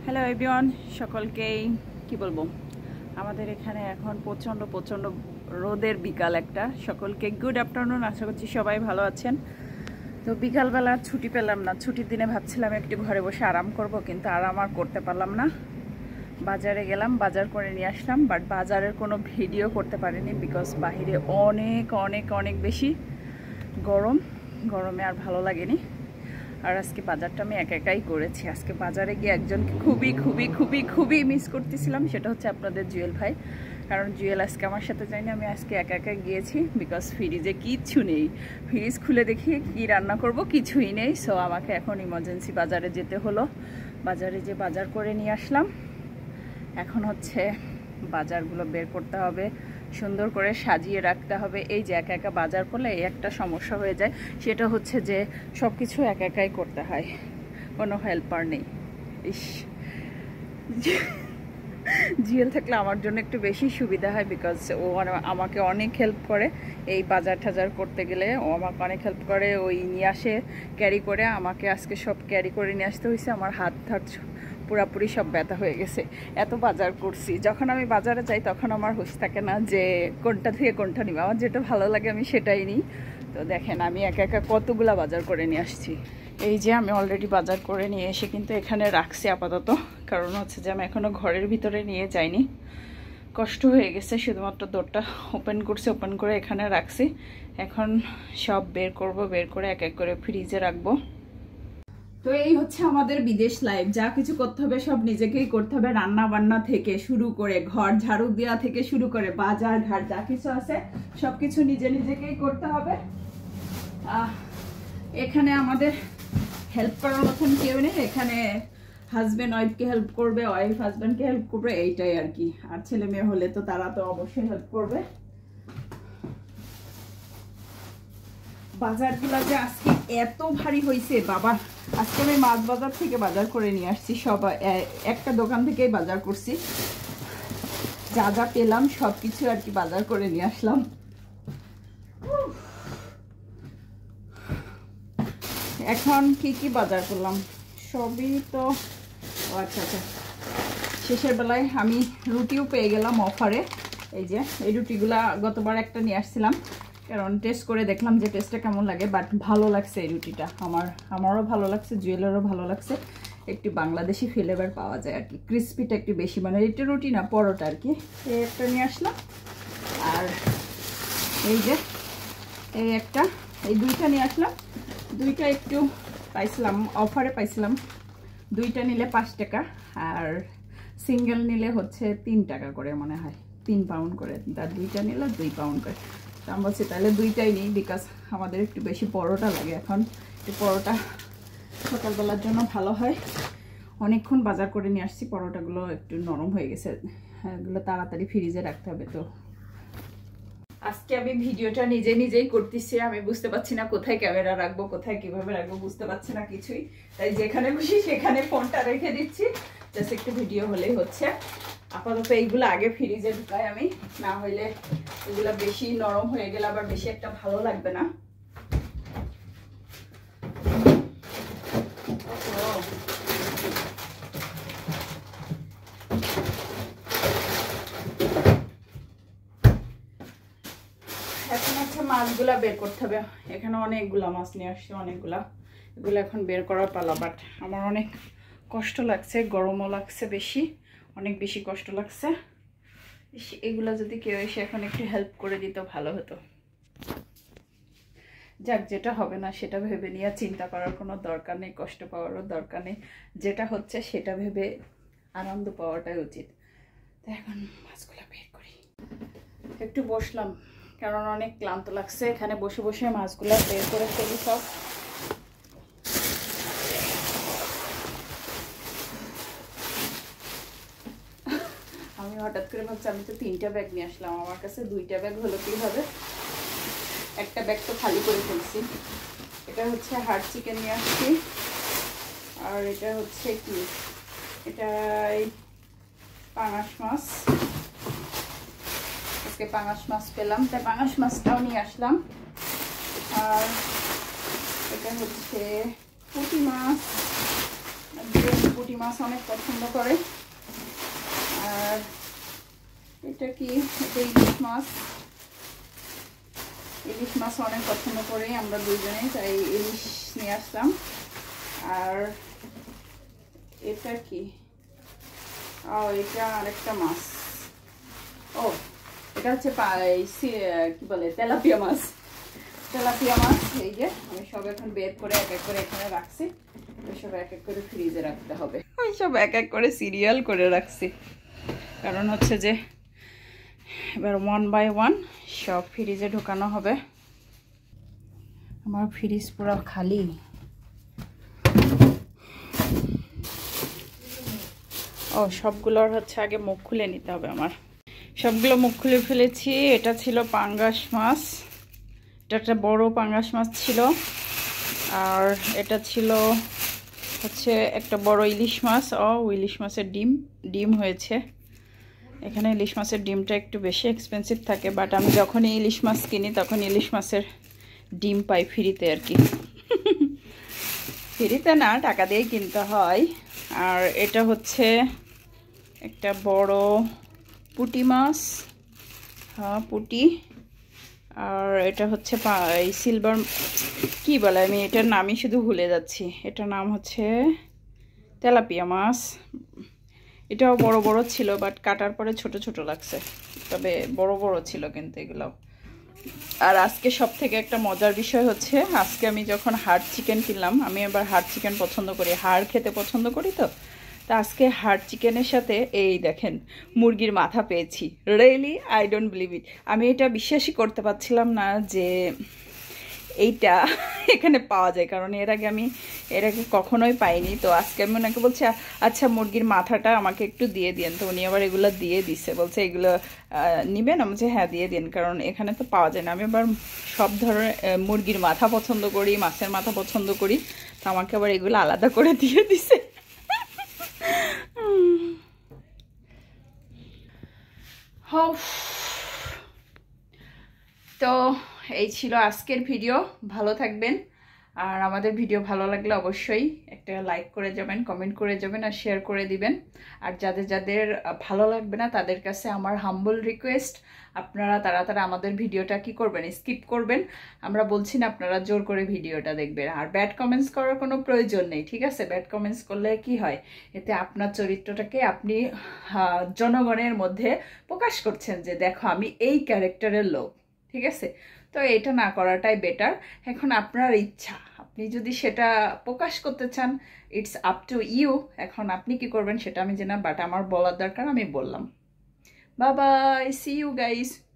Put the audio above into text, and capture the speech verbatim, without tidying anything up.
Hello everyone, সকলকেই কি বলবো, আমাদের এখানে এখন প্রচণ্ড প্রচণ্ড রোদের বিকাল একটা। সকলকে গুড আফটারনুন, আশা করছি সবাই ভালো আছেন। তো বিকালবেলা ছুটি পেলাম না, ছুটির দিনে ভাবছিলাম একটু ঘরে বসে আরাম করব, কিন্তু আরাম আর করতে পারলাম না। বাজারে গেলাম, বাজার করে নিয়ে আসলাম, বাট বাজারের কোনো ভিডিও করতে পারিনি বিকজ বাহিরে অনেক অনেক অনেক বেশি গরম, গরমে আর ভালো লাগেনি। আর আজকে বাজারটা আমি একা একাই করেছি। আজকে বাজারে গিয়ে একজনকে খুবই খুবই খুবই খুবই মিস করতেছিলাম, সেটা হচ্ছে আপনাদের জুয়েল ভাই। কারণ জুয়েল আজকে আমার সাথে যায়নি, আমি আজকে একা একা গিয়েছি বিকজ ফ্রিজে কিচ্ছু নেই। ফ্রিজ খুলে দেখি কি রান্না করব, কিছুই নেই। সো আমাকে এখন ইমার্জেন্সি বাজারে যেতে হলো। বাজারে যে বাজার করে নিয়ে আসলাম, এখন হচ্ছে বাজারগুলো বের করতে হবে, সুন্দর করে সাজিয়ে রাখতে হবে। এই যে একা একা বাজার করলে এই একটা সমস্যা হয়ে যায়, সেটা হচ্ছে যে সব কিছু একা একাই করতে হয়, কোনো হেল্পার নেই। ইস, জিএল থাকলে আমার জন্য একটু বেশি সুবিধা হয় বিকজ ও আমাকে অনেক হেল্প করে এই বাজার টাজার করতে গেলে। ও আমাকে অনেক হেল্প করে, ওই নিয়ে আসে ক্যারি করে। আমাকে আজকে সব ক্যারি করে নিয়ে আসতে হয়েছে, আমার হাত হাত পুরাপুরি সব ব্যথা হয়ে গেছে, এত বাজার করছি। যখন আমি বাজারে যাই তখন আমার হুঁশ থাকে না যে কোনটা থেকে কোনটা নিব, আমার যেটা ভালো লাগে আমি সেটাই নিই। তো দেখেন আমি একা একা কতগুলা বাজার করে নিয়ে আসছি। এই যে আমি অলরেডি বাজার করে নিয়ে এসে কিন্তু এখানে রাখছি আপাতত, কারণ হচ্ছে যে আমি এখনও ঘরের ভিতরে নিয়ে যাইনি, কষ্ট হয়ে গেছে। শুধুমাত্র দরটা ওপেন করছি, ওপেন করে এখানে রাখছি। এখন সব বের করব, বের করে এক এক করে ফ্রিজে রাখবো। তো এই হচ্ছে আমাদের বিদেশ লাইফ, যা কিছু করতে হবে সব নিজেকেই করতে হবে, রান্না বান্না থেকে শুরু করে ঘর ঝাড়ু দেওয়া থেকে শুরু করে বাজার ঘাট যা কিছু আছে সবকিছু নিজে নিজেকেই করতে হবে। এখানে আমাদের হেল্প করার মতন কেউ নেই, এখানে হাজব্যান্ড ওয়াইফকে হেল্প করবে, ওয়াইফ হাজব্যান্ডকে হেল্প করবে, এইটাই আর কি। আর ছেলে মেয়ে হলে তো তারা তো অবশ্যই হেল্প করবে। বাজারগুলো যে আজকে এত ভারী হয়েছে বাবা, আজকে আমি মাছ বাজার থেকে বাজার করে নিয়ে আসছি, সব একটা দোকান থেকেই বাজার করছি, যা যা পেলাম সব কিছু আর কি বাজার করে নিয়ে আসলাম। এখন কি কি বাজার করলাম সবই তো, আচ্ছা আচ্ছা, শেষের বেলায় আমি রুটিও পেয়ে গেলাম অফারে। এই যে এই রুটিগুলা গতবার একটা নিয়ে আসছিলাম, কারণ টেস্ট করে দেখলাম যে টেস্টটা কেমন লাগে, বাট ভালো লাগছে এই রুটিটা, আমার আমারও ভালো লাগছে, জুয়েলেরও ভালো লাগছে। একটু বাংলাদেশি ফ্লেভার পাওয়া যায় আর কি, ক্রিস্পিটা একটু বেশি, মানে এটা রুটি না পরোটা আর কি। এই একটা নিয়ে আসলাম, আর এই যে এই একটা, এই দুইটা নিয়ে আসলাম। দুইটা একটু পাইছিলাম অফারে, পাইছিলাম দুইটা নিলে পাঁচ টাকা, আর সিঙ্গেল নিলে হচ্ছে তিন টাকা করে মনে হয়, তিন পাউন্ড করে, তার দুইটা নিলে দুই পাউন্ড করে। তো আমি বলছি তাহলে দুইটাই নিই, বিকজ আমাদের একটু বেশি পরোটা লাগে এখন, একটু পরোটা সকালবেলার জন্য ভালো হয়। অনেকক্ষণ বাজার করে নিয়ে আসছি, পরোটাগুলো একটু নরম হয়ে গেছে, এগুলো তাড়াতাড়ি ফ্রিজে রাখতে হবে। তো আজকে আমি ভিডিওটা নিজে নিজেই করতেছি, আমি বুঝতে পারছি না কোথায় ক্যামেরা রাখবো, কোথায় কিভাবে রাখবো, বুঝতে পারছি না কিছুই। তাই যেখানে খুশি সেখানে ফোনটা রেখে দিচ্ছি, জাস্ট একটু ভিডিও হলেই হচ্ছে। আপাতত এইগুলো আগে ফ্রিজে ঢুকাই আমি, না হইলে এগুলো বেশি নরম হয়ে গেলে আবার বেশি একটা ভালো লাগবে না। এখন হচ্ছে মাছগুলা বের করতে হবে, এখানে অনেকগুলা মাছ নিয়ে আসছে, অনেকগুলা, এগুলো এখন বের করার পালা। বাট আমার অনেক কষ্ট লাগছে, গরমও লাগছে বেশি, অনেক বেশি কষ্ট লাগছে। এগুলা যদি কেউ এসে এখন একটু হেল্প করে দিত ভালো হতো। যাক, যেটা হবে না সেটা ভেবে নিয়ে চিন্তা করার কোনো দরকার নেই, কষ্ট পাওয়ারও দরকার নেই, যেটা হচ্ছে সেটা ভেবে আনন্দ পাওয়াটাই উচিত। তো এখন মাছগুলা বের করি। একটু বসলাম কারণ অনেক ক্লান্ত লাগছে, এখানে বসে বসে মাছগুলা বের করে ফেলি সব। আমি হঠাৎ করে ভাবছি আমি তো তিনটা ব্যাগ নিয়ে আসলাম, আমার কাছে দুইটা ব্যাগ হলো কি হবে, একটা ব্যাগ তো খালি করে ফেলছি। এটা হচ্ছে হার্ড চিকেন নিয়ে আসছি, আর এটা হচ্ছে কি, এটাই পাঙাশ মাছ, আজকে পাঙাশ মাছ পেলাম তাই পাঙাশ মাছটাও নিয়ে আসলাম। আর এটা হচ্ছে পুঁটি মাছ, পুঁটি মাছ অনেক পছন্দ করে। আর এটা কি, এটা ইলিশ মাছ। ইলিশ মাছ অনেক পছন্দ করি আমরা দুজনেই, তাই ইলিশ নিয়ে আসলাম। আর এটা কি, ও এটা আরেকটা মাছ। ও এটা হচ্ছে কি বলে তেলাপিয়া মাছ। তেলাপিয়া মাছ এই যে আমি সব এখন বের করে এক এক করে এখানে রাখছি। সব এক এক করে ফ্রিজে রাখতে হবে। ওই সব এক এক করে সিরিয়াল করে রাখছি, কারণ হচ্ছে যে এবার ওয়ান বাই ওয়ান সব ফ্রিজে ঢোকানো হবে। আমার ফ্রিজ পুরো খালি। ও সবগুলোর হচ্ছে আগে মুখ খুলে নিতে হবে আমার। সবগুলো মুখ খুলে ফেলেছি। এটা ছিল পাঙ্গাস মাছ, এটা একটা বড় পাঙ্গাস মাছ ছিল। আর এটা ছিল হচ্ছে একটা বড় ইলিশ মাছ। ও ইলিশ মাছের ডিম ডিম হয়েছে। এখানে ইলিশ মাছের ডিমটা একটু বেশি এক্সপেন্সিভ থাকে, বাট আমি যখনই ইলিশ মাছ কিনি তখন ইলিশ মাছের ডিম পাই ফ্রিতে আর কি। ফ্রিতে না, টাকা দিয়েই কিনতে হয়। আর এটা হচ্ছে একটা বড় পুঁটি মাছ, হ্যাঁ পুঁটি। আর এটা হচ্ছে এই সিলভার কি বলে, আমি এটার নামই শুধু ভুলে যাচ্ছি। এটার নাম হচ্ছে তেলাপিয়া মাছ। এটাও বড় বড় ছিল, বাট কাটার পরে ছোট ছোট লাগছে, তবে বড় বড় ছিল কিন্তু এগুলো। আর আজকে সব থেকে একটা মজার বিষয় হচ্ছে, আজকে আমি যখন হাড় চিকেন কিনলাম, আমি এবার হাড় চিকেন পছন্দ করি, হাড় খেতে পছন্দ করি তো। তা আজকে হাড় চিকেনের সাথে এই দেখেন মুরগির মাথা পেয়েছি। Really I don't believe it. আমি এটা বিশ্বাসই করতে পারছিলাম না যে এইটা এখানে পাওয়া যায়, কারণ এর আগে আমি এর আগে কখনোই পাইনি। তো আজকে আমি ওনাকে বলছি আচ্ছা মুরগির মাথাটা আমাকে একটু দিয়ে দিন। তো উনি আবার এগুলো দিয়ে দিছে, বলছে এগুলো নিবেন। আমি বলছি হ্যাঁ দিয়ে দিন, কারণ এখানে তো পাওয়া যায় না। আমি আবার সব ধরনের মুরগির মাথা পছন্দ করি, মাছের মাথা পছন্দ করি, তো আমাকে আবার এগুলো আলাদা করে দিয়ে দিছে। তো এই ছিল আজকের ভিডিও। ভালো থাকবেন। আর আমাদের ভিডিও ভালো লাগলে অবশ্যই একটা লাইক করে যাবেন, কমেন্ট করে যাবেন, আর শেয়ার করে দিবেন। আর যাদের যাদের ভালো লাগবে না তাদের কাছে আমার হাম্বল রিকোয়েস্ট, আপনারা তারা তারা আমাদের ভিডিওটা কি করবেন, স্কিপ করবেন। আমরা বলছি না আপনারা জোর করে ভিডিওটা দেখবেন। আর ব্যাড কমেন্টস করার কোনো প্রয়োজন নেই, ঠিক আছে? ব্যাড কমেন্টস করলে কি হয়, এতে আপনার চরিত্রটাকে আপনি জনগণের মধ্যে প্রকাশ করছেন যে দেখো আমি এই ক্যারেক্টারের লোক, ঠিক আছে? তো এটা না করাটাই বেটার। এখন আপনার ইচ্ছা, আপনি যদি সেটা প্রকাশ করতে চান, ইটস আপ টু ইউ। এখন আপনি কি করবেন সেটা আমি জানি না, বাট আমার বলার দরকার, আমি বললাম। Bye bye, see you guys.